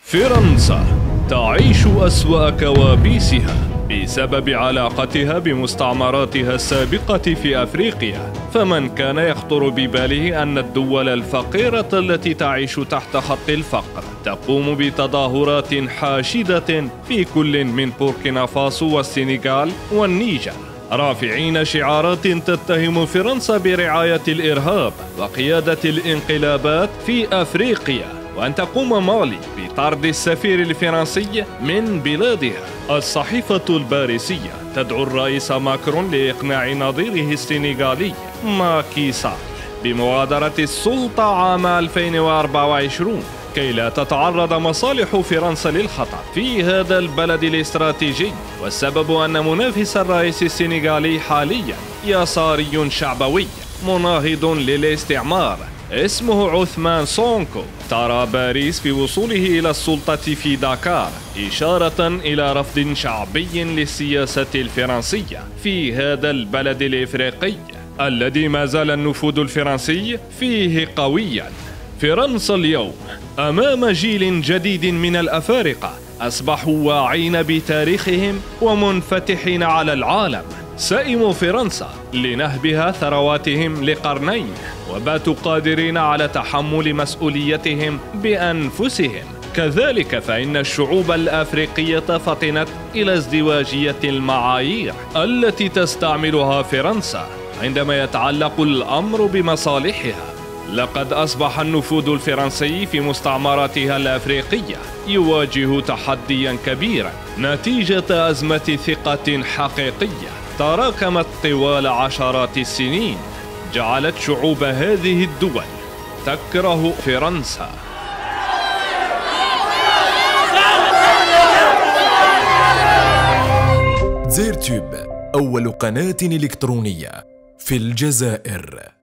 فرنسا تعيش أسوأ كوابيسها بسبب علاقتها بمستعمراتها السابقة في أفريقيا. فمن كان يخطر بباله أن الدول الفقيرة التي تعيش تحت خط الفقر تقوم بتظاهرات حاشدة في كل من بوركينا فاسو والسنغال والنيجر، رافعين شعارات تتهم فرنسا برعاية الإرهاب وقيادة الانقلابات في أفريقيا، وأن تقوم مالي بطرد السفير الفرنسي من بلادها. الصحيفة الباريسية تدعو الرئيس ماكرون لإقناع نظيره السنغالي ماكي سال بمغادرة السلطة عام 2024 كي لا تتعرض مصالح فرنسا للخطر في هذا البلد الاستراتيجي، والسبب أن منافس الرئيس السنغالي حاليا يساري شعبوي مناهض للاستعمار اسمه عثمان سونكو. ترى باريس في وصوله إلى السلطة في داكار إشارة إلى رفض شعبي للسياسة الفرنسية في هذا البلد الإفريقي الذي ما زال النفوذ الفرنسي فيه قويا. فرنسا اليوم أمام جيل جديد من الأفارقة أصبحوا واعين بتاريخهم ومنفتحين على العالم. سئموا فرنسا لنهبها ثرواتهم لقرنين وباتوا قادرين على تحمل مسؤوليتهم بأنفسهم. كذلك فإن الشعوب الأفريقية فطنت إلى ازدواجية المعايير التي تستعملها فرنسا عندما يتعلق الأمر بمصالحها. لقد أصبح النفوذ الفرنسي في مستعمراتها الأفريقية يواجه تحديا كبيرا نتيجة أزمة ثقة حقيقية تراكمت طوال عشرات السنين، جعلت شعوب هذه الدول تكره فرنسا. زيرتوب، أول قناة إلكترونية في الجزائر.